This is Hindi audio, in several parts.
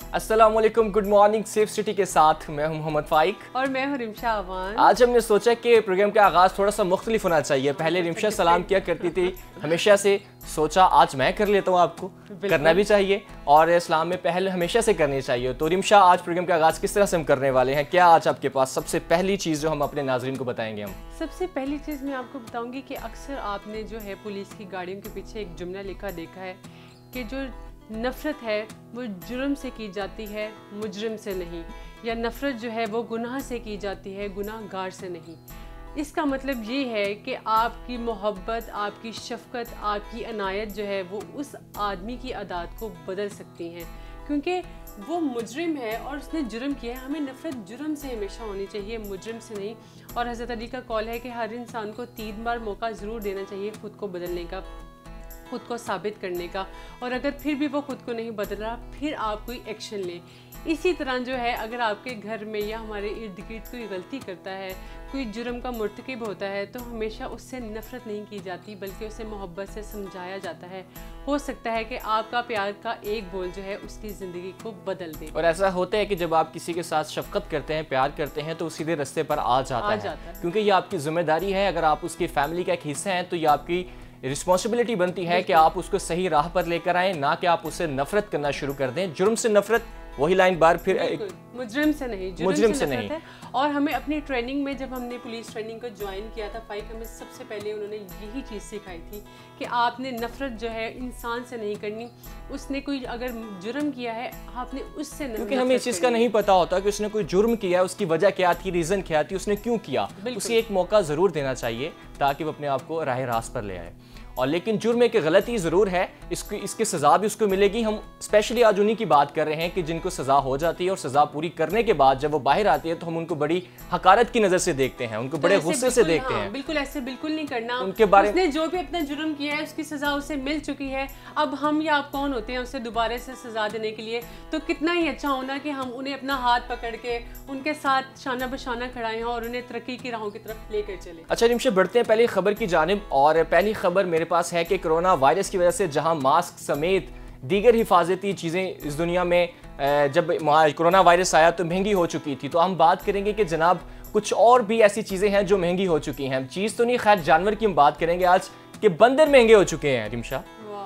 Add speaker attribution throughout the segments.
Speaker 1: अस्सलामुअलैकुम, गुड मॉर्निंग सेफ सिटी के साथ मैं हूं मोहम्मद फाइक
Speaker 2: और मैं हूं रिमशा अवान।
Speaker 1: आज हमने सोचा कि प्रोग्राम का आगाज़ थोड़ा सा मुख्तलिफ होना चाहिए। पहले रिमशा सलाम किया करती थी हमेशा से, सोचा आज मैं कर लेता हूं, आपको करना भी चाहिए और इस्लाम में पहले हमेशा से करनी चाहिए। तो रिमशा, आज प्रोग्राम का आगाज़ किस तरह से हम करने वाले हैं? क्या आज आपके पास सबसे पहली चीज़ जो हम अपने नाज़रीन को बताएंगे? हम
Speaker 2: सबसे पहली चीज़ मैं आपको बताऊंगी कि अक्सर आपने जो है पुलिस की गाड़ियों के पीछे एक जुमला लिखा देखा है कि जो नफ़रत है वो जुर्म से की जाती है, मुजरिम से नहीं, या नफ़रत जो है वो गुनाह से की जाती है, गुनाहगार से नहीं। इसका मतलब ये है कि आपकी मोहब्बत, आपकी शफ़क़त, आपकी अनायत जो है वो उस आदमी की आदत को बदल सकती हैं, क्योंकि वो मुजरिम है और उसने जुर्म किया है। हमें नफ़रत जुर्म से हमेशा होनी चाहिए, मुजरिम से नहीं। और हज़रत अली का कौल है कि हर इंसान को 3 बार मौका ज़रूर देना चाहिए ख़ुद को बदलने का, खुद को साबित करने का, और अगर फिर भी वो खुद को नहीं बदल रहा फिर आप कोई एक्शन लें। इसी तरह जो है अगर आपके घर में या हमारे इर्द गिर्द कोई गलती करता है, कोई जुर्म का मुर्तकिब होता है, तो हमेशा उससे नफ़रत नहीं की जाती बल्कि उसे मोहब्बत से समझाया जाता है। हो सकता है कि आपका प्यार का एक बोल जो है उसकी ज़िंदगी को बदल दे।
Speaker 1: और ऐसा होता है कि जब आप किसी के साथ शफ़क़त करते हैं, प्यार करते हैं, तो वो सीधे रास्ते पर आ जाता है, क्योंकि ये आपकी ज़िम्मेदारी है। अगर आप उसकी फैमिली का एक हिस्सा हैं तो ये आपकी रिस्पॉन्सिबिलिटी बनती है कि आप उसको सही राह पर लेकर आएँ, ना कि आप उससे नफरत करना शुरू कर दें। जुर्म से नफरत, वही लाइन बार फिर
Speaker 2: मुजरिम से नहीं,
Speaker 1: मुजरिम से नहीं
Speaker 2: है। और हमें अपनी ट्रेनिंग में, जब हमने पुलिस ट्रेनिंग को ज्वाइन किया था फाइक, हमें सबसे पहले उन्होंने यही चीज़ सिखाई थी कि आपने नफरत जो है इंसान से नहीं करनी। उसने कोई अगर जुर्म किया है आपने उससे नहीं,
Speaker 1: क्योंकि हमें इस चीज़ का नहीं पता होता कि उसने कोई जुर्म किया, उसकी वजह क्या थी, रीज़न क्या थी, उसने क्यों किया। उसे एक मौका ज़रूर देना चाहिए ताकि वो अपने आप को राह रास्त पर ले आए। और लेकिन जुर्म एक गलती ज़रूर है, इसकी सज़ा भी उसको मिलेगी। हम स्पेशली आज उन्हीं की बात कर रहे हैं कि जिनको सज़ा हो जाती है और सज़ा पूरी करने के बाद जब वो बाहर आती है तो हम उनको बड़ी हकारत की नज़र से देखते हैं, उनको बड़े गुस्से से देखते हैं।
Speaker 2: बिल्कुल ऐसे बिल्कुल नहीं करना।
Speaker 1: उनके बारे
Speaker 2: में जो भी अपना जुर्म किया है उसकी सज़ा उसे मिल चुकी है। अब हम या आप कौन होते हैं उसे दोबारा से सज़ा देने के लिए? तो कितना ही अच्छा होना कि हम उन्हें अपना हाथ पकड़ के उनके साथ शाना बशाना खड़ाएं और उन्हें तरक्की की राहों की तरफ लेकर चले।
Speaker 1: अच्छा रिमशा, बढ़ते हैं पहली खबर की जानिब। और पहली खबर मेरे पास है कि कोरोना वायरस की वजह से जहां मास्क समेत दीगर हिफाजती चीज़ें इस दुनिया में जब कोरोना वायरस आया तो महंगी हो चुकी थी, तो हम बात करेंगे कि जनाब कुछ और भी ऐसी चीज़ें हैं जो महंगी हो चुकी हैं। चीज़ तो नहीं, खैर जानवर की हम बात करेंगे आज कि बंदर महंगे हो चुके हैं। रिमशा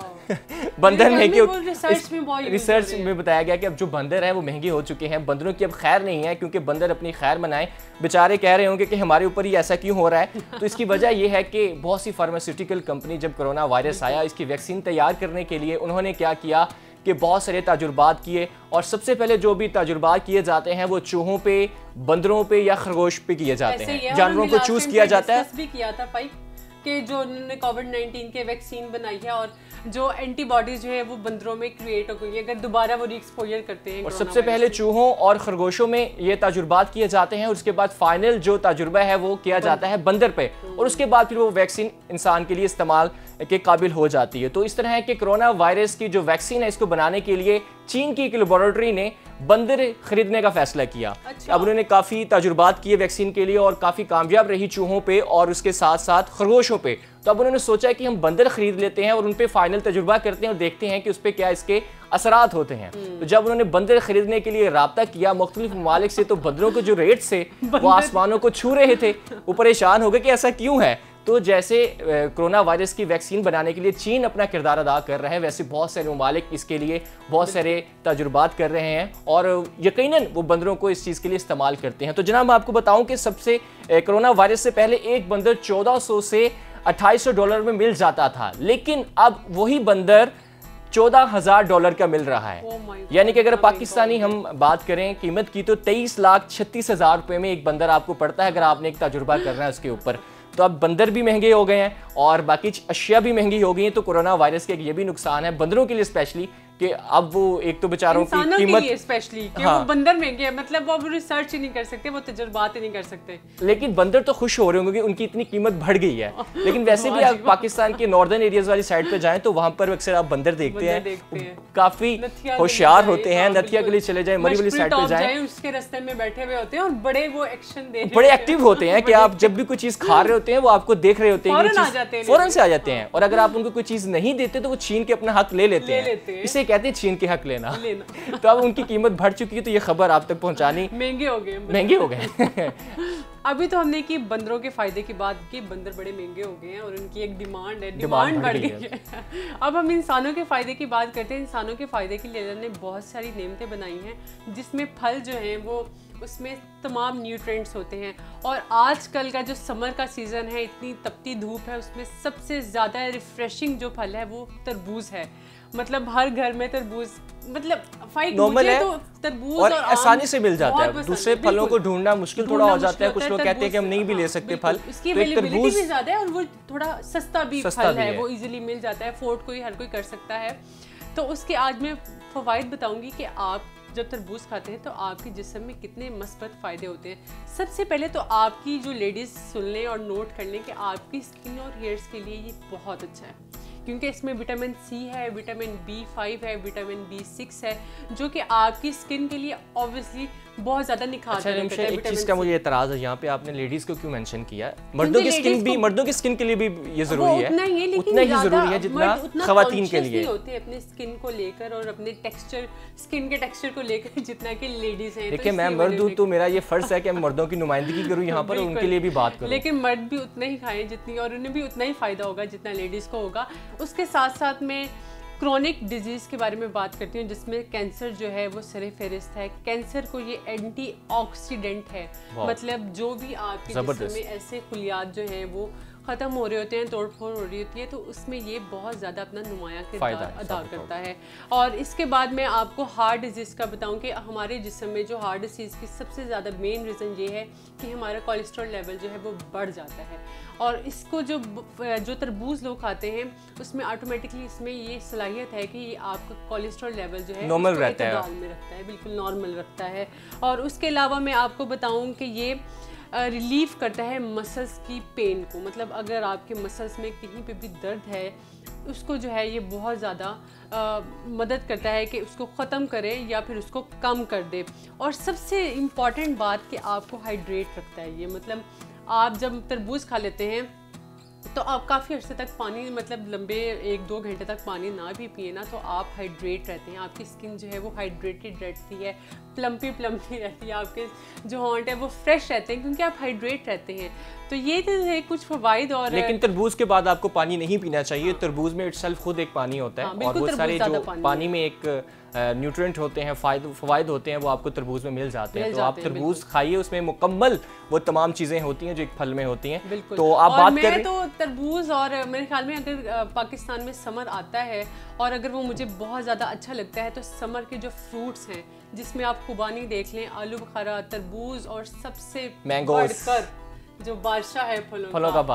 Speaker 1: बंदर महंगे, रिसर्च में बताया गया कि अब जो बंदर हैं वो महंगे हो चुके हैं। बंदरों की अब खैर नहीं है, क्योंकि बंदर अपनी खैर मनाएं। बेचारे कह रहे होंगे कि हमारे ऊपर ही ऐसा क्यों हो रहा है। तो इसकी वजह यह है कि बहुत सी फार्मास्यूटिकल कंपनी, जब कोरोना वायरस आया, इसकी वैक्सीन तैयार करने के लिए उन्होंने क्या किया कि बहुत सारे तजुर्बात किए। और सबसे पहले जो भी तजुर्बात किए जाते हैं वो चूहों पे, बंदरों पे या खरगोश पे किए जाते हैं। जानवरों को चूज किया जाता है।
Speaker 2: भी किया था कि जो उन्होंने कोविड-19 के वैक्सीन बनाई है और जो एंटीबॉडीज जो है वो बंदरों में क्रिएट हो गई है अगर दोबारा वो रीएक्सपोजर करते हैं।
Speaker 1: और सबसे पहले चूहों और खरगोशों में ये तजुर्बात किए जाते हैं, उसके बाद फाइनल जो तजुर्बा है वो किया जाता है बंदर पे, और उसके बाद फिर वो वैक्सीन इंसान के लिए इस्तेमाल के काबिल हो जाती है। तो इस तरह है कि कोरोना वायरस की जो वैक्सीन है इसको बनाने के लिए चीन की एक लेबोरेटरी ने बंदर खरीदने का फैसला किया। अब उन्होंने काफ़ी तजुर्बात किए वैक्सीन के लिए और काफ़ी कामयाब रही चूहों पे और उसके साथ साथ खरगोशों पे। तो अब उन्होंने सोचा कि हम बंदर खरीद लेते हैं और उन पे फाइनल तजुर्बा करते हैं और देखते हैं कि उस पर क्या इसके असरात होते हैं। तो जब उन्होंने बंदर खरीदने के लिए राब्ता किया मुख्तलिफ ममालिक से, तो बंदरों के जो रेट से वो आसमानों को छू रहे थे। वो परेशान हो गए कि ऐसा क्यों है। तो जैसे कोरोना वायरस की वैक्सीन बनाने के लिए चीन अपना किरदार अदा कर रहा है, वैसे बहुत सारे ममालिक इसके लिए बहुत सारे तजुर्बात कर रहे हैं और यकीनन वो बंदरों को इस चीज़ के लिए इस्तेमाल करते हैं। तो जनाब मैं आपको बताऊं कि सबसे कोरोना वायरस से पहले एक बंदर 1400 से $2800 में मिल जाता था, लेकिन अब वही बंदर $14,000 का मिल रहा है। यानी कि अगर पाकिस्तानी हम बात करें कीमत की तो 23,36,000 रुपये में एक बंदर आपको पड़ता है अगर आपने एक तजुर्बा करना है उसके ऊपर। तो अब बंदर भी महंगे हो गए हैं और बाकी अशिया भी महंगी हो गई हैं। तो कोरोना वायरस के ये भी नुकसान है बंदरों के लिए स्पेशली कि अब वो एक तो बेचारों की कीमत
Speaker 2: स्पेशली कि वो बंदर महंगे हैं, मतलब वो रिसर्च ही नहीं कर सकते, वो तजुर्बात ही नहीं कर सकते।
Speaker 1: लेकिन बंदर तो खुश हो रहे होंगे कि उनकी इतनी कीमत बढ़ गई है। लेकिन वैसे भी आप पाकिस्तान के नॉर्दर्न एरियाज वाली साइड पे जाएं तो वहां पर अक्सर आप बंदर देखते हैं, काफी होशियार होते हैं। नथिया गली चले जाएं, मरी वाली साइड पे जाएं,
Speaker 2: उसके रास्ते में बैठे हुए होते हैं और बड़े वो एक्शन दे,
Speaker 1: बड़े एक्टिव होते हैं कि आप जब भी कोई चीज खा रहे होते हैं वो आपको देख रहे होते हैं,
Speaker 2: जाते हैं,
Speaker 1: फौरन से आ जाते हैं। और अगर आप उनको कोई चीज़ नहीं देते तो वो छीन के अपना हक ले लेते हैं। इसे कहते हैं छीन के हक लेना। तो अब उनकी कीमत बढ़ चुकी है, तो ये खबर आप तक पहुंचानी
Speaker 2: महंगे हो गए। अभी तो हमने की बंदरों के फायदे की बात की, बंदर बड़े महंगे हो गए हैं और उनकी एक डिमांड बढ़ गई है। अब हम इंसानों के फायदे की बात करते हैं। इंसानों के फायदे के लिए अल्लाह ने बहुत सारी नेमतें बनाई हैं, जिसमें फल जो हैं वो उसमें तमाम न्यूट्रिएंट्स होते हैं। और आजकल का जो समर का सीज़न है, इतनी तपती धूप है, उसमें सबसे ज़्यादा रिफ्रेशिंग जो फल है वो तरबूज है। मतलब हर घर में तरबूज, मतलब
Speaker 1: नॉर्मल है,
Speaker 2: तो तरबूज
Speaker 1: और आसानी से मिल जाता है। दूसरे फलों को ढूंढना मुश्किल थोड़ा हो जाता है। कुछ लोग कहते हैं कि हम नहीं भी ले सकते फल,
Speaker 2: इसकी अवेलेबिलिटी भी ज़्यादा है और वो थोड़ा सस्ता भी फल है, वो इजीली मिल जाता है, अफोर्ड हर कोई कर सकता है। तो उसके आज मैं फ़वाइद बताऊंगी कि आप जब तरबूज खाते हैं तो आपके जिस्म में कितने मस्बत फ़ायदे होते हैं। सबसे पहले तो आपकी जो लेडीज़ सुन लें और नोट कर लें कि आपकी स्किन और हेयर्स के लिए ये बहुत अच्छा है, क्योंकि इसमें विटामिन सी है, विटामिन B5 है, विटामिन B6 है, जो कि आपकी स्किन के लिए ऑब्वियसली बहुत ज़्यादा निखार करता है।
Speaker 1: एक चीज़ का मुझे एतराज़ है यहाँ पे, आपने लेडीज़ को क्यों मेंशन किया? मर्दों की स्किन के लिए भी ये ज़रूरी है, उतना ही ज़रूरी है जितना ख़वातीन के लिए
Speaker 2: होते हैं अपने स्किन को लेकर और अपने स्किन के टेक्सचर को लेकर जितना कि लेडीज़ हैं।
Speaker 1: देखिए मैं मर्द हूँ तो मेरा ये फ़र्ज़ है कि मैं मर्दों की नुमाइंदगी करूँ यहाँ पर, उनके लिए भी बात करूँ।
Speaker 2: लेकिन मर्द भी उतना ही खाएं जितनी, और उन्हें भी उतना ही फ़ायदा होगा जितना लेडीज़ को होगा। उसके साथ साथ में क्रोनिक डिजीज़ के बारे में बात करती हूँ, जिसमें कैंसर जो है वो सरे फहरिस्त है। कैंसर को ये एंटीऑक्सीडेंट है, मतलब जो भी आपके जिस्म में ऐसे खुलियात जो हैं वो ख़त्म हो रहे होते हैं, तोड़ फोड़ हो रही होती है, तो उसमें ये बहुत ज़्यादा अपना नुमायाँ किरदार अदा करता है। और इसके बाद मैं आपको हार्ट डिजीज़ का बताऊं कि हमारे जिस्म में जो हार्ट डिजीज़ की सबसे ज़्यादा मेन रीज़न ये है कि हमारा कोलेस्ट्रॉल लेवल जो है वो बढ़ जाता है। और इसको जो तरबूज लोग खाते हैं उसमें ऑटोमेटिकली इसमें ये सलाहियत है कि ये आपका कोलेस्ट्रॉल लेवल जो है
Speaker 1: नॉर्मल रहता
Speaker 2: है, बिल्कुल नॉर्मल रखता है। और उसके अलावा मैं आपको बताऊं कि ये रिलीफ करता है मसल्स की पेन को, मतलब अगर आपके मसल्स में कहीं पे भी दर्द है उसको जो है ये बहुत ज़्यादा मदद करता है कि उसको ख़त्म करे या फिर उसको कम कर दे। और सबसे इम्पॉर्टेंट बात कि आपको हाइड्रेट रखता है ये, मतलब आप जब तरबूज खा लेते हैं तो आप काफ़ी अर्से तक पानी, मतलब लंबे 1-2 घंटे तक पानी ना भी पिए ना तो आप हाइड्रेट रहते हैं, आपकी स्किन जो है वो हाइड्रेटेड रहती है, प्लम्पी रहती है, आपके जो हॉन्ट है वो फ्रेश रहते हैं क्योंकि आप हाइड्रेट रहते हैं। तो ये तो है कुछ फवाइद। और
Speaker 1: लेकिन तरबूज के बाद आपको पानी नहीं पीना चाहिए। तरबूज में इटसेल्फ खुद एक पानी होता है, और बहुत सारे जो पानी में एक न्यूट्रिएंट होते हैं, फवाइद होते हैं, वो आपको तरबूज में मिल जाते हैं। तो आप तरबूज खाइए, उसमें मुकम्मल वो तमाम चीज़ें होती हैं जो एक फल में होती हैं। तो आप बात करें
Speaker 2: तो तरबूज, और मेरे ख्याल में अगर पाकिस्तान में समर आता है और अगर वो मुझे बहुत ज़्यादा अच्छा लगता है तो समर के जो फ्रूट्स हैं जिसमें आप खुबानी देख लें, आलू बुखारा, तरबूज, और सबसे बढ़कर जो बादशाह है फलों का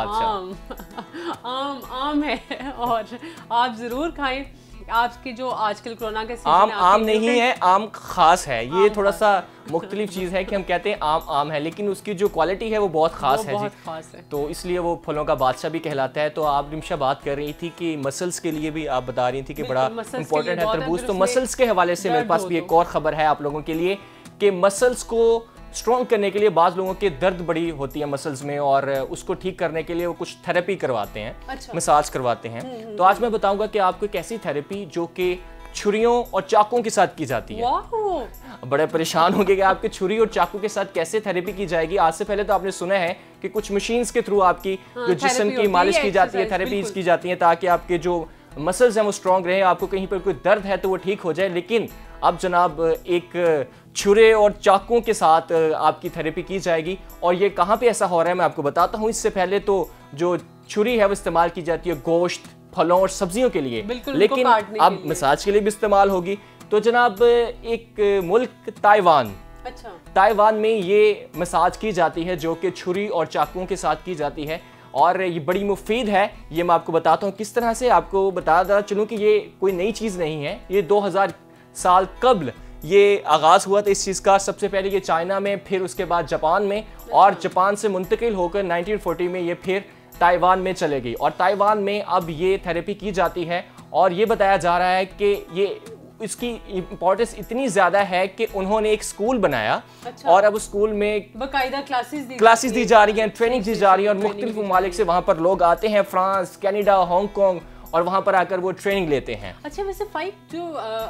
Speaker 2: बादशाह आम है। और आप ज़रूर खाएं। आपके जो आजकल कोरोना के
Speaker 1: आम नहीं है, आम खास है। ये थोड़ा सा मुख्तलिफ चीज़ है कि हम कहते हैं आम है, लेकिन उसकी जो क्वालिटी है वो बहुत खास है। तो इसलिए वो फलों का बादशाह भी कहलाता है। तो आप रिमशा बात कर रही थी कि मसल्स के लिए भी आप बता रही थी कि बड़ा इंपॉर्टेंट है तरबूज। तो मसल्स के हवाले से मेरे पास भी एक और ख़बर है आप लोगों के लिए कि मसल्स को स्ट्रॉन्ग करने के लिए बाज़ लोगों के दर्द बड़ी होती है मसल्स में, और उसको ठीक करने के लिए वो कुछ थेरेपी करवाते हैं, मसाज करवाते हैं। तो आज मैं बताऊंगा कि आपको एक ऐसी थेरेपी जो कि छुरियों और चाकुओं के साथ की जाती है। बड़े परेशान होंगे कि आपके छुरी और चाकू के साथ कैसे थेरेपी की जाएगी। आज से पहले तो आपने सुना है कि कुछ मशीन्स के थ्रू आपकी जो जिस्म की मालिश की जाती है, थेरेपीज की जाती है ताकि आपके जो मसल्स हैं वो स्ट्रॉन्ग रहे, आपको कहीं पर कोई दर्द है तो वो ठीक हो जाए। लेकिन अब जनाब एक छुरे और चाकुओं के साथ आपकी थेरेपी की जाएगी। और ये कहाँ पे ऐसा हो रहा है मैं आपको बताता हूँ। इससे पहले तो जो छुरी है वो इस्तेमाल की जाती है गोश्त, फलों और सब्जियों के लिए, लेकिन अब मसाज के लिए भी इस्तेमाल होगी। तो जनाब एक मुल्क ताइवान, ताइवान में ये मसाज की जाती है जो कि छुरी और चाकुओं के साथ की जाती है, और ये बड़ी मुफीद है। ये मैं आपको बताता हूँ किस तरह से। आपको बताता चलूँ कि ये कोई नई चीज़ नहीं है, ये 2000 साल कबल ये आगाज़ हुआ था इस चीज़ का। सबसे पहले ये चाइना में, फिर उसके बाद जापान में, और जापान से मुंतकिल होकर 1940 में ये फिर ताइवान में चले गई, और ताइवान में अब ये थेरेपी की जाती है। और ये बताया जा रहा है कि ये इसकी इम्पोर्टेंस इतनी ज़्यादा है कि उन्होंने एक स्कूल बनाया।
Speaker 2: अच्छा।
Speaker 1: और अब उस स्कूल में
Speaker 2: बाकायदा क्लासेस दी जा रही हैं,
Speaker 1: ट्रेनिंग दी जा रही है और मुख्तलिफ ममालिक से वहाँ पर लोग आते हैं, फ्रांस, कनाडा, हांगकॉन्ग, और वहाँ पर आकर वो ट्रेनिंग लेते हैं।
Speaker 2: अच्छा, वैसे फाइक जो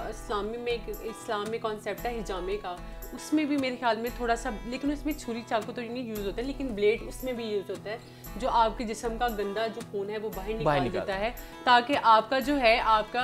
Speaker 2: इस्लाम में कॉन्सेप्ट है हिजामे का, उसमें भी मेरे ख्याल में थोड़ा सा, लेकिन उसमें छुरी चाकू तो नहीं यूज़ होता है, लेकिन ब्लेड उसमें भी यूज़ होता है, जो आपके जिस्म का गंदा जो खून है वो बाहर निकाल देता है, ताकि आपका जो है आपका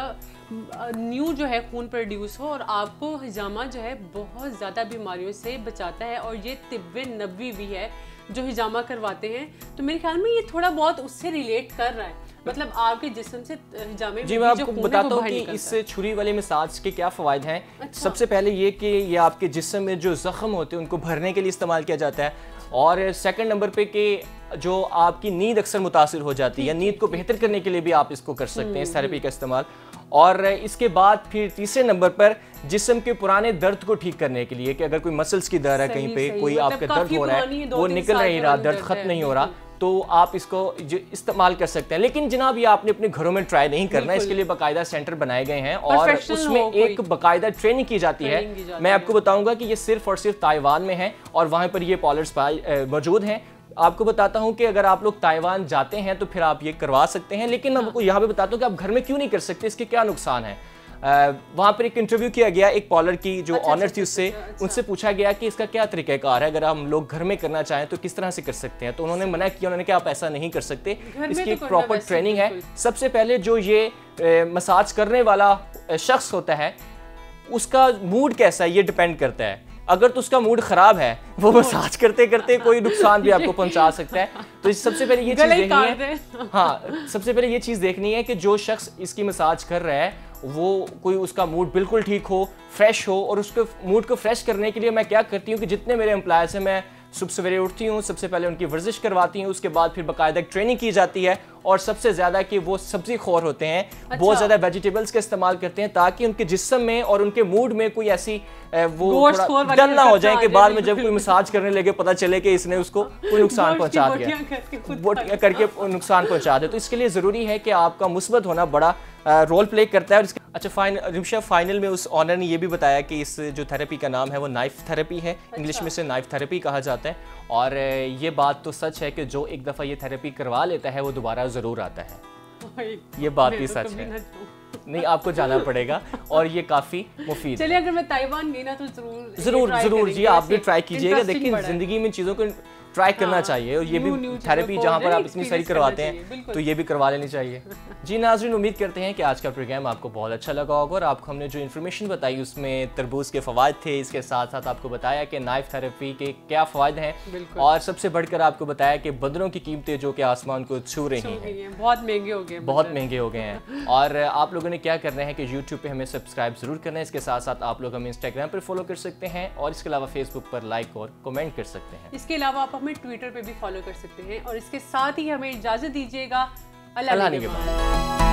Speaker 2: न्यू जो है खून प्रोड्यूस हो और आपको हिजामा जो है बहुत ज़्यादा बीमारियों से बचाता है। और ये तिब्बे नबवी भी है जो हिजामा करवाते हैं, तो मेरे ख्याल में ये थोड़ा बहुत उससे रिलेट कर रहा है, मतलब आपके जिस्म से हिजामे
Speaker 1: जी मैं आपको बताता हूँ कि इस छुरी वाले मसाज के क्या फ़वाइद हैं।
Speaker 2: अच्छा।
Speaker 1: सबसे पहले ये कि ये आपके जिस्म में जो ज़ख्म होते हैं उनको भरने के लिए इस्तेमाल किया जाता है, और सेकंड नंबर पे कि जो आपकी नींद अक्सर मुतासिर हो जाती है, नींद को बेहतर करने के लिए भी आप इसको कर सकते हैं, इस थेरेपी का इस्तेमाल। और इसके बाद फिर तीसरे नंबर पर जिस्म के पुराने दर्द को ठीक करने के लिए, कि अगर कोई मसल्स की दर्द है कहीं पे, कोई आपका दर्द हो रहा है, वो निकल नहीं रहा, दर्द खत्म नहीं हो रहा, तो आप इसको इस्तेमाल कर सकते हैं। लेकिन जनाब ये आपने अपने घरों में ट्राई नहीं करना है, इसके लिए बाकायदा सेंटर बनाए गए हैं और उसमें एक बाकायदा ट्रेनिंग की जाती है। मैं आपको बताऊंगा कि ये सिर्फ और सिर्फ ताइवान में है और वहाँ पर ये पार्लर्स मौजूद हैं। आपको बताता हूँ कि अगर आप लोग ताइवान जाते हैं तो फिर आप ये करवा सकते हैं, लेकिन मैं आपको यहाँ पे बताता हूँ कि आप घर में क्यों नहीं कर सकते, इसके क्या नुकसान है। वहाँ पर एक इंटरव्यू किया गया एक पार्लर की जो ऑनर थी, उनसे पूछा गया कि इसका क्या तरीक़ाकार है, अगर हम लोग घर में करना चाहें तो किस तरह से कर सकते हैं। तो उन्होंने मना किया, उन्होंने कहा आप ऐसा नहीं कर सकते, इसकी एक प्रॉपर ट्रेनिंग है। सबसे पहले जो ये मसाज करने वाला शख्स होता है उसका मूड कैसा है ये डिपेंड करता है। अगर तो उसका मूड खराब है, वो मसाज करते करते कोई नुकसान भी आपको पहुंचा सकता है। तो सबसे पहले ये चीज़ देखनी है, हाँ सबसे पहले ये चीज़ देखनी है कि जो शख्स इसकी मसाज कर रहा है वो कोई उसका मूड बिल्कुल ठीक हो, फ्रेश हो। और उसके मूड को फ्रेश करने के लिए मैं क्या करती हूँ कि जितने मेरे एम्प्लॉयज़ हैं, मैं सुबह सवेरे उठती हूँ, सबसे पहले उनकी वर्जिश करवाती हूँ, उसके बाद फिर बाकायदा ट्रेनिंग की जाती है। और सबसे ज़्यादा कि वो सब्ज़ी खोर होते हैं, अच्छा। बहुत ज़्यादा वेजिटेबल्स का इस्तेमाल करते हैं ताकि उनके जिस्म में और उनके मूड में कोई ऐसी वो डर ना हो जाए कि बाद में जब कोई मसाज करने लगे पता चले कि इसने उसको कोई नुकसान पहुंचा दिया, बोटियां करके नुकसान पहुंचा दे। तो इसके लिए ज़रूरी है कि आपका मुस्बत होना बड़ा रोल प्ले करता है। और अच्छा रिमशा, फाइनल में उस ऑनर ने ये भी बताया कि इस जो थेरेपी का नाम है वो नाइफ थेरेपी है, इंग्लिश में से नाइफ थेरेपी कहा जाता है। और ये बात तो सच है कि जो एक दफ़ा ये थेरेपी करवा लेता है वो दोबारा ज़रूर आता है, ये बात ही सच है। नहीं, आपको जाना पड़ेगा और ये काफ़ी मुफीद।
Speaker 2: चलिए, अगर मैं ताइवान गई ना तो
Speaker 1: ज़रूर जी आप भी ट्राई कीजिएगा। देखिए ज़िंदगी में चीज़ों को ट्राई करना चाहिए, और ये भी थेरेपी जहाँ पर आप इतनी सारी करवाते हैं तो ये भी करवा लेनी चाहिए। जी नाज़रीन, उम्मीद करते हैं कि आज का प्रोग्राम आपको बहुत अच्छा लगा होगा और आपको हमने जो इन्फॉर्मेशन बताई उसमें तरबूज के फ़वाद थे, इसके साथ साथ आपको बताया कि नाइफ थेरेपी के क्या फ़वाद हैं, और सबसे बढ़कर आपको बताया कि बदलों की कीमतें जो कि आसमान को छू रही हैं,
Speaker 2: बहुत महंगे हो गए
Speaker 1: हैं। और आप लोगों ने क्या करना है कि यूट्यूब पर हमें सब्सक्राइब ज़रूर करना है, इसके साथ साथ आप लोग हमें इंस्टाग्राम पर फॉलो कर सकते हैं और इसके अलावा फेसबुक पर लाइक और कमेंट कर सकते हैं।
Speaker 2: इसके अलावा आप हमें ट्विटर पे भी फॉलो कर सकते हैं और इसके साथ ही हमें इजाज़त दीजिएगा। अल्लाह के बाद।